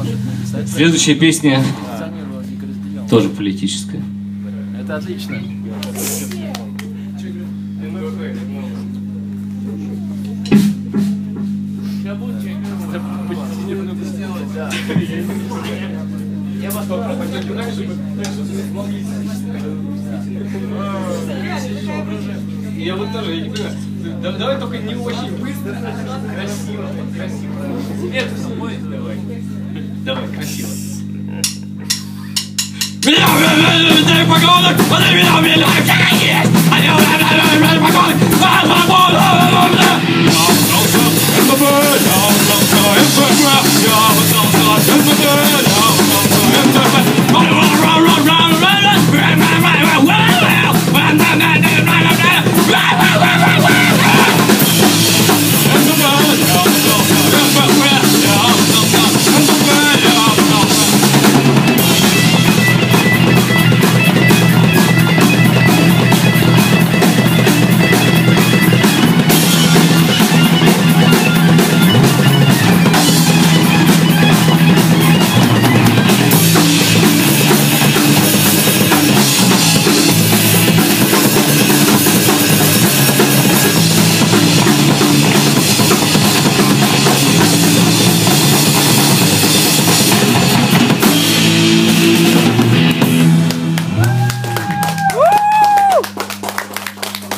Следующая песня тоже политическая. Это отлично. Я вас попробую, я вот тоже, я не понимаю. Давай только не очень быстро. Красиво, красиво. Нет, давай. Давай, красиво. Меня убили погодок, они меня убили, как есть. Они убили погодок,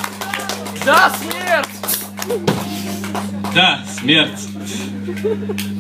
Да, смерть! Да, смерть!